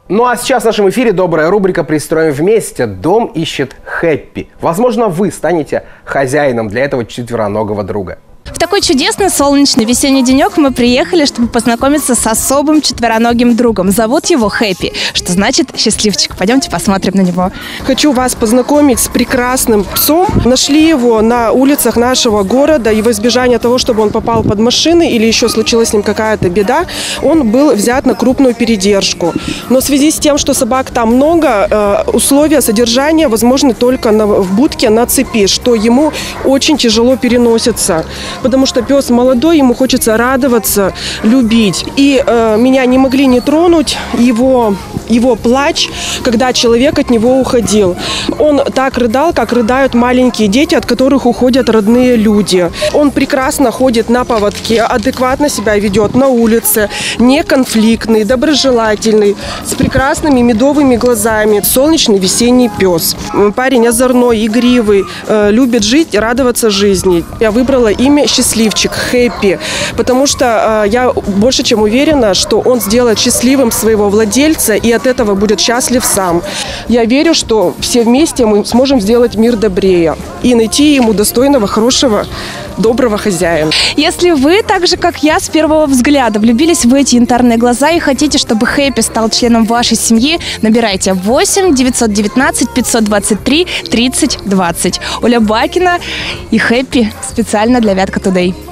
Ну а сейчас в нашем эфире добрая рубрика «Пристроим вместе». Дом ищет Хэппи. Возможно, вы станете хозяином для этого четвероногого друга. В такой чудесный солнечный весенний денек мы приехали, чтобы познакомиться с особым четвероногим другом. Зовут его Хэппи, что значит счастливчик. Пойдемте посмотрим на него. Хочу вас познакомить с прекрасным псом. Нашли его на улицах нашего города, и в избежание того, чтобы он попал под машины или еще случилась с ним какая-то беда, он был взят на крупную передержку. Но в связи с тем, что собак там много, условия содержания возможны только в будке на цепи, что ему очень тяжело переносится. Потому что пес молодой, ему хочется радоваться, любить. И меня не могли не тронуть его плач, когда человек от него уходил. Он так рыдал, как рыдают маленькие дети, от которых уходят родные люди. Он прекрасно ходит на поводке, адекватно себя ведет на улице, неконфликтный, доброжелательный, с прекрасными медовыми глазами. Солнечный весенний пес. Парень озорной, игривый, любит жить и радоваться жизни. Я выбрала имя счастливчик, Хэппи, потому что я больше чем уверена, что он сделает счастливым своего владельца и от этого будет счастлив сам. Я верю, что все вместе мы сможем сделать мир добрее и найти ему достойного, хорошего, доброго хозяина. Если вы, так же как я, с первого взгляда влюбились в эти янтарные глаза и хотите, чтобы Хэппи стал членом вашей семьи, набирайте 8 919 523 30 20. Оля Бакина и Хэппи специально для Вятка Тудей.